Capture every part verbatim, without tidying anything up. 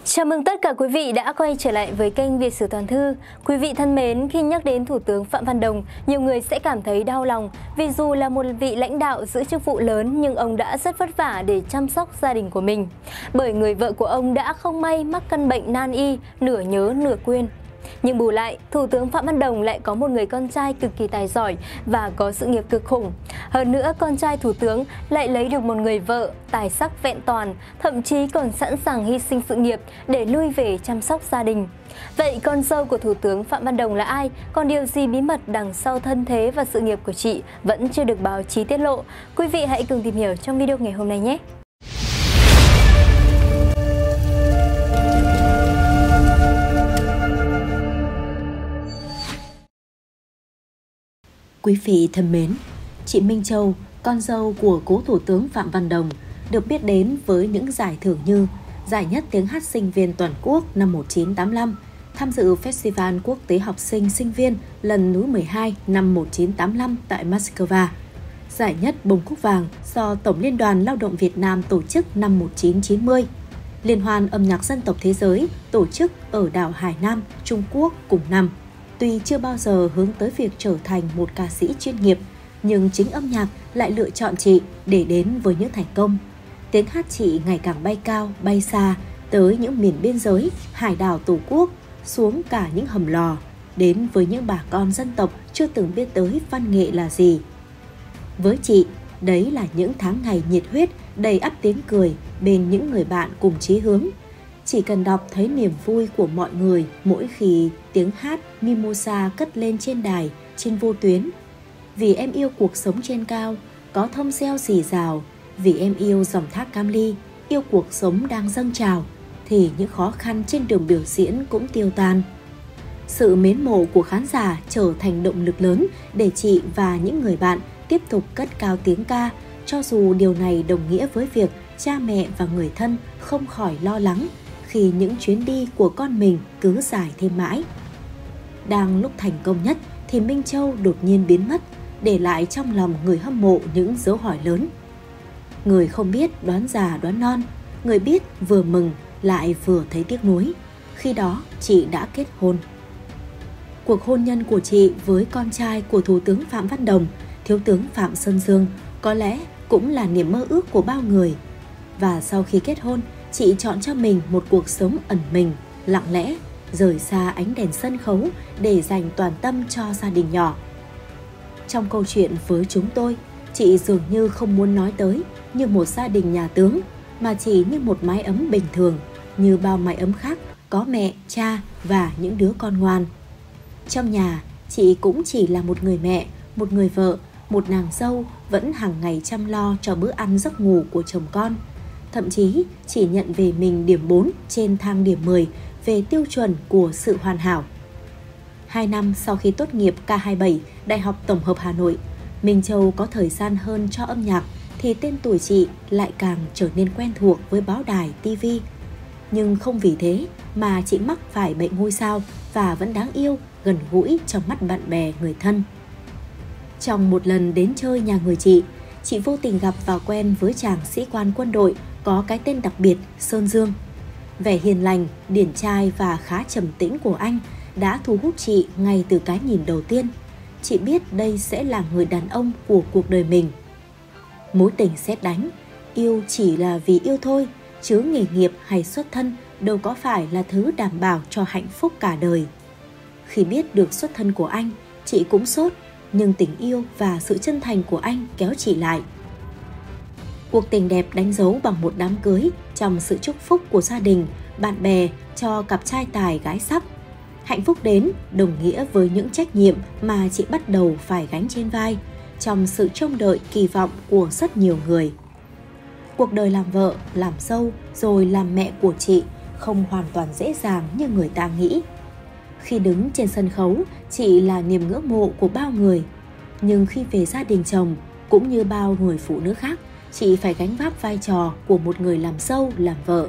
Chào mừng tất cả quý vị đã quay trở lại với kênh Việt Sử Toàn Thư. Quý vị thân mến, khi nhắc đến Thủ tướng Phạm Văn Đồng, nhiều người sẽ cảm thấy đau lòng vì dù là một vị lãnh đạo giữ chức vụ lớn nhưng ông đã rất vất vả để chăm sóc gia đình của mình. Bởi người vợ của ông đã không may mắc căn bệnh nan y, nửa nhớ nửa quên. Nhưng bù lại, Thủ tướng Phạm Văn Đồng lại có một người con trai cực kỳ tài giỏi và có sự nghiệp cực khủng. Hơn nữa, con trai Thủ tướng lại lấy được một người vợ tài sắc vẹn toàn, thậm chí còn sẵn sàng hy sinh sự nghiệp để lui về chăm sóc gia đình. Vậy con dâu của Thủ tướng Phạm Văn Đồng là ai? Còn điều gì bí mật đằng sau thân thế và sự nghiệp của chị vẫn chưa được báo chí tiết lộ? Quý vị hãy cùng tìm hiểu trong video ngày hôm nay nhé! Quý vị thân mến, chị Minh Châu, con dâu của cố Thủ tướng Phạm Văn Đồng, được biết đến với những giải thưởng như Giải nhất tiếng hát sinh viên toàn quốc năm một nghìn chín trăm tám mươi lăm, tham dự Festival Quốc tế học sinh sinh viên lần thứ mười hai năm một nghìn chín trăm tám mươi lăm tại Moscow, Giải nhất bông cúc vàng do Tổng Liên đoàn Lao động Việt Nam tổ chức năm một nghìn chín trăm chín mươi, Liên hoan âm nhạc dân tộc thế giới tổ chức ở đảo Hải Nam, Trung Quốc cùng năm. Tuy chưa bao giờ hướng tới việc trở thành một ca sĩ chuyên nghiệp, nhưng chính âm nhạc lại lựa chọn chị để đến với những thành công. Tiếng hát chị ngày càng bay cao, bay xa, tới những miền biên giới, hải đảo Tổ quốc, xuống cả những hầm lò, đến với những bà con dân tộc chưa từng biết tới văn nghệ là gì. Với chị, đấy là những tháng ngày nhiệt huyết, đầy ắp tiếng cười bên những người bạn cùng chí hướng. Chỉ cần đọc thấy niềm vui của mọi người mỗi khi tiếng hát Mimosa cất lên trên đài, trên vô tuyến. Vì em yêu cuộc sống trên cao, có thông reo rì rào, vì em yêu dòng thác Cam Ly, yêu cuộc sống đang dâng trào, thì những khó khăn trên đường biểu diễn cũng tiêu tan. Sự mến mộ của khán giả trở thành động lực lớn để chị và những người bạn tiếp tục cất cao tiếng ca, cho dù điều này đồng nghĩa với việc cha mẹ và người thân không khỏi lo lắng khi những chuyến đi của con mình cứ dài thêm mãi. Đang lúc thành công nhất thì Minh Châu đột nhiên biến mất, để lại trong lòng người hâm mộ những dấu hỏi lớn. Người không biết đoán già đoán non, người biết vừa mừng lại vừa thấy tiếc nuối. Khi đó chị đã kết hôn. Cuộc hôn nhân của chị với con trai của Thủ tướng Phạm Văn Đồng, Thiếu tướng Phạm Xuân Dương, có lẽ cũng là niềm mơ ước của bao người. Và sau khi kết hôn, chị chọn cho mình một cuộc sống ẩn mình, lặng lẽ, rời xa ánh đèn sân khấu để dành toàn tâm cho gia đình nhỏ. Trong câu chuyện với chúng tôi, chị dường như không muốn nói tới như một gia đình nhà tướng, mà chỉ như một mái ấm bình thường, như bao mái ấm khác, có mẹ, cha và những đứa con ngoan. Trong nhà, chị cũng chỉ là một người mẹ, một người vợ, một nàng dâu vẫn hàng ngày chăm lo cho bữa ăn giấc ngủ của chồng con. Thậm chí chỉ nhận về mình điểm bốn trên thang điểm mười về tiêu chuẩn của sự hoàn hảo. Hai năm sau khi tốt nghiệp K hai mươi bảy Đại học Tổng hợp Hà Nội, Minh Châu có thời gian hơn cho âm nhạc thì tên tuổi chị lại càng trở nên quen thuộc với báo đài, ti vi. Nhưng không vì thế mà chị mắc phải bệnh ngôi sao và vẫn đáng yêu, gần gũi trong mắt bạn bè, người thân. Trong một lần đến chơi nhà người chị, chị vô tình gặp và quen với chàng sĩ quan quân đội có cái tên đặc biệt Sơn Dương. Vẻ hiền lành, điển trai và khá trầm tĩnh của anh đã thu hút chị ngay từ cái nhìn đầu tiên. Chị biết đây sẽ là người đàn ông của cuộc đời mình. Mối tình sét đánh, yêu chỉ là vì yêu thôi, chứ nghề nghiệp hay xuất thân đâu có phải là thứ đảm bảo cho hạnh phúc cả đời. Khi biết được xuất thân của anh, chị cũng sốt, nhưng tình yêu và sự chân thành của anh kéo chị lại. Cuộc tình đẹp đánh dấu bằng một đám cưới trong sự chúc phúc của gia đình, bạn bè cho cặp trai tài gái sắc. Hạnh phúc đến đồng nghĩa với những trách nhiệm mà chị bắt đầu phải gánh trên vai, trong sự trông đợi kỳ vọng của rất nhiều người. Cuộc đời làm vợ, làm dâu rồi làm mẹ của chị không hoàn toàn dễ dàng như người ta nghĩ. Khi đứng trên sân khấu, chị là niềm ngưỡng mộ của bao người. Nhưng khi về gia đình chồng, cũng như bao người phụ nữ khác, chị phải gánh vác vai trò của một người làm dâu, làm vợ.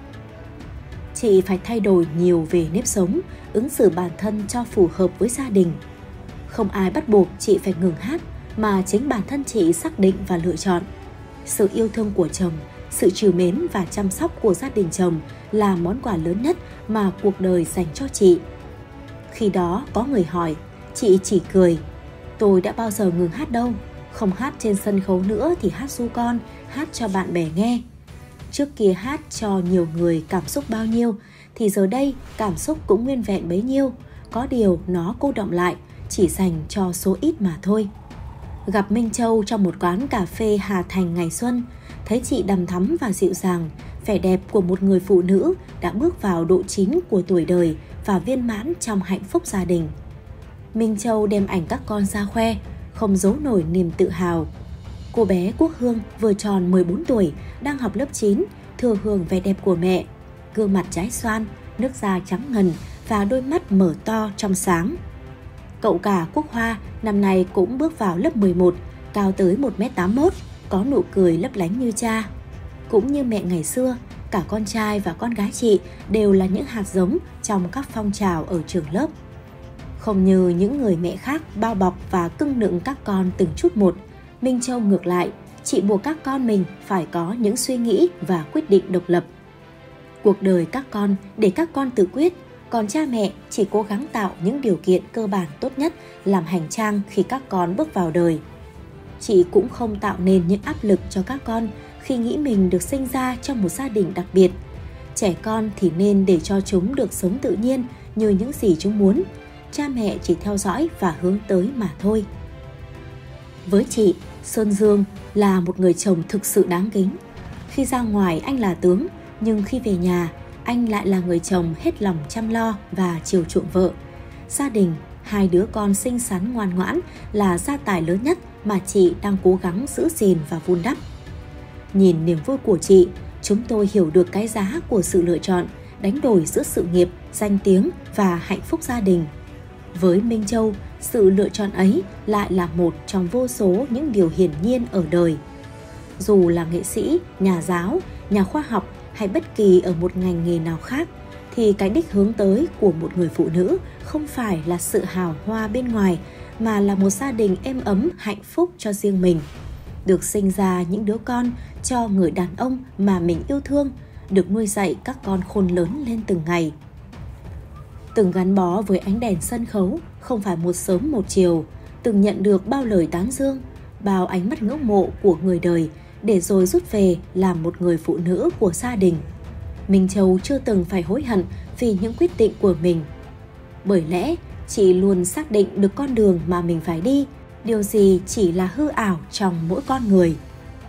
Chị phải thay đổi nhiều về nếp sống, ứng xử bản thân cho phù hợp với gia đình. Không ai bắt buộc chị phải ngừng hát, mà chính bản thân chị xác định và lựa chọn. Sự yêu thương của chồng sự trìu mến và chăm sóc của gia đình chồng là món quà lớn nhất mà cuộc đời dành cho chị. Khi đó có người hỏi, chị chỉ cười. Tôi đã bao giờ ngừng hát đâu. Không hát trên sân khấu nữa thì hát ru con, hát cho bạn bè nghe. Trước kia hát cho nhiều người cảm xúc bao nhiêu, thì giờ đây cảm xúc cũng nguyên vẹn bấy nhiêu. Có điều nó cô đọng lại, chỉ dành cho số ít mà thôi. Gặp Minh Châu trong một quán cà phê Hà Thành ngày xuân, thấy chị đằm thắm và dịu dàng, vẻ đẹp của một người phụ nữ đã bước vào độ chín của tuổi đời và viên mãn trong hạnh phúc gia đình. Minh Châu đem ảnh các con ra khoe, không giấu nổi niềm tự hào. Cô bé Quốc Hương vừa tròn mười bốn tuổi, đang học lớp chín, thừa hưởng vẻ đẹp của mẹ. Gương mặt trái xoan, nước da trắng ngần và đôi mắt mở to trong sáng. Cậu cả Quốc Hoa năm nay cũng bước vào lớp mười một, cao tới một mét tám mươi mốt, có nụ cười lấp lánh như cha. Cũng như mẹ ngày xưa, cả con trai và con gái chị đều là những hạt giống trong các phong trào ở trường lớp. Không như những người mẹ khác bao bọc và cưng nựng các con từng chút một, Minh Châu ngược lại, chị buộc các con mình phải có những suy nghĩ và quyết định độc lập. Cuộc đời các con để các con tự quyết, còn cha mẹ chỉ cố gắng tạo những điều kiện cơ bản tốt nhất làm hành trang khi các con bước vào đời. Chị cũng không tạo nên những áp lực cho các con khi nghĩ mình được sinh ra trong một gia đình đặc biệt. Trẻ con thì nên để cho chúng được sống tự nhiên như những gì chúng muốn. Cha mẹ chỉ theo dõi và hướng tới mà thôi. Với chị, Sơn Dương là một người chồng thực sự đáng kính. Khi ra ngoài anh là tướng, nhưng khi về nhà, anh lại là người chồng hết lòng chăm lo và chiều chuộng vợ. Gia đình, hai đứa con xinh xắn ngoan ngoãn là gia tài lớn nhất mà chị đang cố gắng giữ gìn và vun đắp. Nhìn niềm vui của chị, chúng tôi hiểu được cái giá của sự lựa chọn, đánh đổi giữa sự nghiệp, danh tiếng và hạnh phúc gia đình. Với Minh Châu, sự lựa chọn ấy lại là một trong vô số những điều hiển nhiên ở đời. Dù là nghệ sĩ, nhà giáo, nhà khoa học hay bất kỳ ở một ngành nghề nào khác, thì cái đích hướng tới của một người phụ nữ không phải là sự hào hoa bên ngoài, mà là một gia đình êm ấm, hạnh phúc cho riêng mình. Được sinh ra những đứa con cho người đàn ông mà mình yêu thương, được nuôi dạy các con khôn lớn lên từng ngày. Từng gắn bó với ánh đèn sân khấu, không phải một sớm một chiều, từng nhận được bao lời tán dương, bao ánh mắt ngưỡng mộ của người đời, để rồi rút về làm một người phụ nữ của gia đình. Minh Châu chưa từng phải hối hận vì những quyết định của mình. Bởi lẽ, chị luôn xác định được con đường mà mình phải đi, điều gì chỉ là hư ảo trong mỗi con người.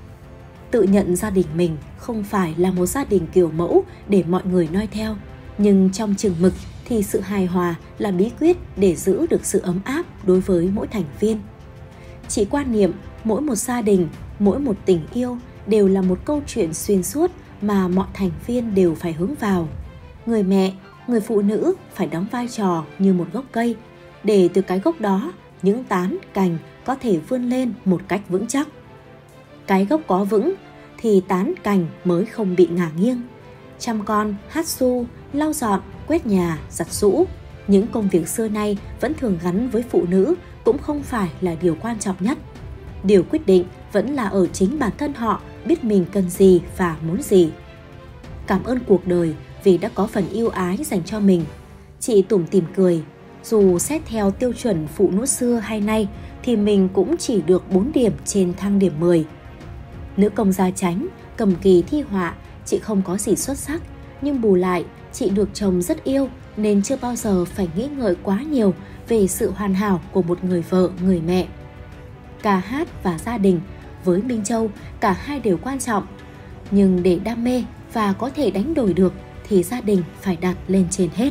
Tự nhận gia đình mình không phải là một gia đình kiểu mẫu để mọi người noi theo, nhưng trong chừng mực thì sự hài hòa là bí quyết để giữ được sự ấm áp đối với mỗi thành viên. Chị quan niệm mỗi một gia đình, mỗi một tình yêu đều là một câu chuyện xuyên suốt mà mọi thành viên đều phải hướng vào. Người mẹ, người phụ nữ phải đóng vai trò như một gốc cây, để từ cái gốc đó, những tán, cành có thể vươn lên một cách vững chắc. Cái gốc có vững thì tán, cành mới không bị ngả nghiêng. Chăm con, hát ru, lau dọn, quét nhà, giặt giũ, những công việc xưa nay vẫn thường gắn với phụ nữ cũng không phải là điều quan trọng nhất. Điều quyết định vẫn là ở chính bản thân họ biết mình cần gì và muốn gì. Cảm ơn cuộc đời vì đã có phần yêu ái dành cho mình. Chị tủm tỉm cười, dù xét theo tiêu chuẩn phụ nữ xưa hay nay thì mình cũng chỉ được bốn điểm trên thang điểm mười. Nữ công gia chánh, cầm kỳ thi họa, chị không có gì xuất sắc, nhưng bù lại chị được chồng rất yêu nên chưa bao giờ phải nghĩ ngợi quá nhiều về sự hoàn hảo của một người vợ, người mẹ. Ca hát và gia đình, với Minh Châu cả hai đều quan trọng, nhưng để đam mê và có thể đánh đổi được thì gia đình phải đặt lên trên hết.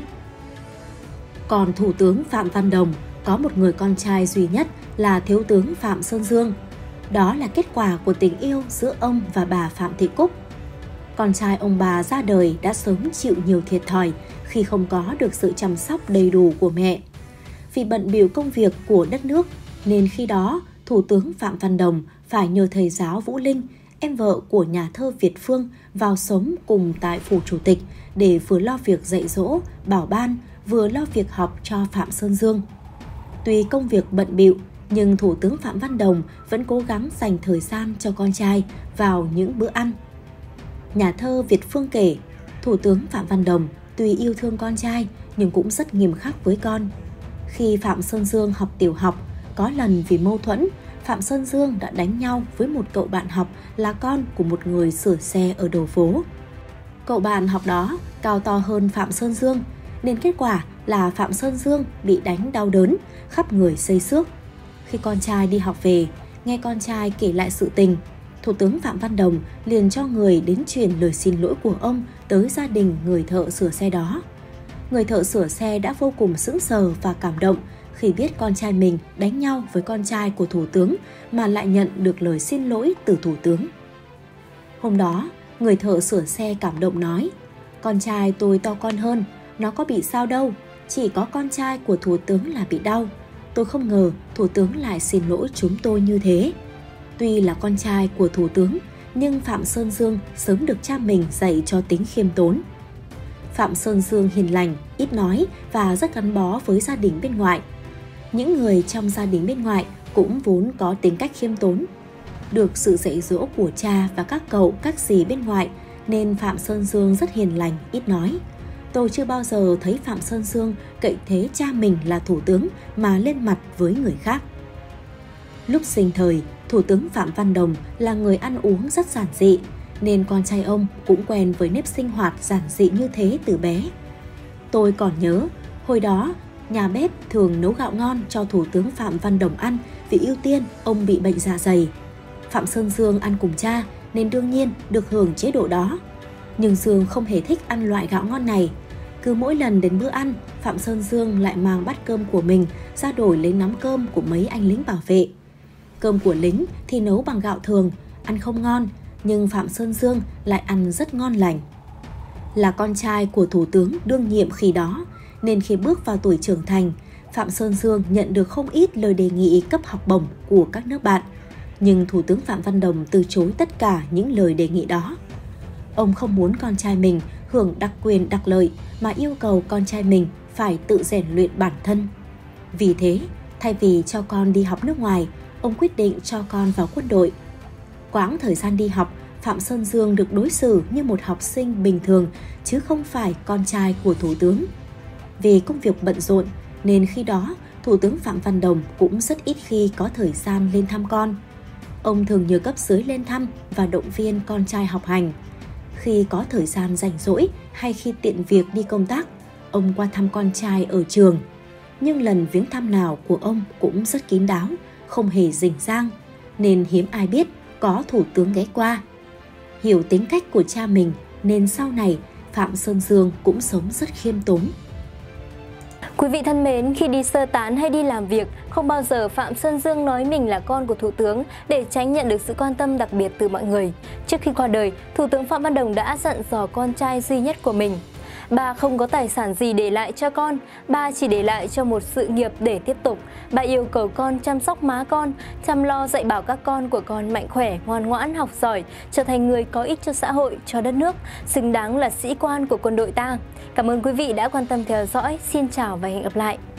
Còn Thủ tướng Phạm Văn Đồng có một người con trai duy nhất là Thiếu tướng Phạm Sơn Dương. Đó là kết quả của tình yêu giữa ông và bà Phạm Thị Cúc. Con trai ông bà ra đời đã sớm chịu nhiều thiệt thòi khi không có được sự chăm sóc đầy đủ của mẹ. Vì bận bịu công việc của đất nước nên khi đó Thủ tướng Phạm Văn Đồng phải nhờ thầy giáo Vũ Linh, em vợ của nhà thơ Việt Phương, vào sống cùng tại phủ chủ tịch để vừa lo việc dạy dỗ, bảo ban, vừa lo việc học cho Phạm Sơn Dương. Tuy công việc bận bịu, nhưng Thủ tướng Phạm Văn Đồng vẫn cố gắng dành thời gian cho con trai vào những bữa ăn. Nhà thơ Việt Phương kể, Thủ tướng Phạm Văn Đồng tuy yêu thương con trai nhưng cũng rất nghiêm khắc với con. Khi Phạm Sơn Dương học tiểu học, có lần vì mâu thuẫn, Phạm Sơn Dương đã đánh nhau với một cậu bạn học là con của một người sửa xe ở đầu phố. Cậu bạn học đó cao to hơn Phạm Sơn Dương, nên kết quả là Phạm Sơn Dương bị đánh đau đớn, khắp người xây xước. Khi con trai đi học về, nghe con trai kể lại sự tình, Thủ tướng Phạm Văn Đồng liền cho người đến truyền lời xin lỗi của ông tới gia đình người thợ sửa xe đó. Người thợ sửa xe đã vô cùng sững sờ và cảm động khi biết con trai mình đánh nhau với con trai của Thủ tướng mà lại nhận được lời xin lỗi từ Thủ tướng. Hôm đó, người thợ sửa xe cảm động nói, con trai tôi to con hơn, nó có bị sao đâu, chỉ có con trai của Thủ tướng là bị đau. Tôi không ngờ Thủ tướng lại xin lỗi chúng tôi như thế. Tuy là con trai của Thủ tướng, nhưng Phạm Sơn Dương sớm được cha mình dạy cho tính khiêm tốn. Phạm Sơn Dương hiền lành, ít nói và rất gắn bó với gia đình bên ngoài. Những người trong gia đình bên ngoài cũng vốn có tính cách khiêm tốn. Được sự dạy dỗ của cha và các cậu, các dì bên ngoài nên Phạm Sơn Dương rất hiền lành, ít nói. Tôi chưa bao giờ thấy Phạm Sơn Dương cậy thế cha mình là thủ tướng mà lên mặt với người khác. Lúc sinh thời, Thủ tướng Phạm Văn Đồng là người ăn uống rất giản dị, nên con trai ông cũng quen với nếp sinh hoạt giản dị như thế từ bé. Tôi còn nhớ, hồi đó, nhà bếp thường nấu gạo ngon cho Thủ tướng Phạm Văn Đồng ăn vì ưu tiên ông bị bệnh dạ dày. Phạm Sơn Dương ăn cùng cha nên đương nhiên được hưởng chế độ đó. Nhưng Dương không hề thích ăn loại gạo ngon này. Cứ mỗi lần đến bữa ăn, Phạm Sơn Dương lại mang bát cơm của mình ra đổi lấy nắm cơm của mấy anh lính bảo vệ. Cơm của lính thì nấu bằng gạo thường, ăn không ngon, nhưng Phạm Sơn Dương lại ăn rất ngon lành. Là con trai của Thủ tướng đương nhiệm khi đó, nên khi bước vào tuổi trưởng thành, Phạm Sơn Dương nhận được không ít lời đề nghị cấp học bổng của các nước bạn. Nhưng Thủ tướng Phạm Văn Đồng từ chối tất cả những lời đề nghị đó. Ông không muốn con trai mình hưởng đặc quyền đặc lợi mà yêu cầu con trai mình phải tự rèn luyện bản thân. Vì thế, thay vì cho con đi học nước ngoài, ông quyết định cho con vào quân đội. Quãng thời gian đi học, Phạm Sơn Dương được đối xử như một học sinh bình thường chứ không phải con trai của Thủ tướng. Vì công việc bận rộn nên khi đó Thủ tướng Phạm Văn Đồng cũng rất ít khi có thời gian lên thăm con. Ông thường nhờ cấp dưới lên thăm và động viên con trai học hành. Khi có thời gian rảnh rỗi hay khi tiện việc đi công tác, ông qua thăm con trai ở trường. Nhưng lần viếng thăm nào của ông cũng rất kín đáo, không hề rình rang, nên hiếm ai biết có thủ tướng ghé qua. Hiểu tính cách của cha mình nên sau này Phạm Sơn Dương cũng sống rất khiêm tốn. Quý vị thân mến, khi đi sơ tán hay đi làm việc, không bao giờ Phạm Sơn Dương nói mình là con của Thủ tướng để tránh nhận được sự quan tâm đặc biệt từ mọi người. Trước khi qua đời, Thủ tướng Phạm Văn Đồng đã dặn dò con trai duy nhất của mình. Bà không có tài sản gì để lại cho con, bà chỉ để lại cho một sự nghiệp để tiếp tục. Bà yêu cầu con chăm sóc má con, chăm lo dạy bảo các con của con mạnh khỏe, ngoan ngoãn, học giỏi, trở thành người có ích cho xã hội, cho đất nước, xứng đáng là sĩ quan của quân đội ta. Cảm ơn quý vị đã quan tâm theo dõi. Xin chào và hẹn gặp lại!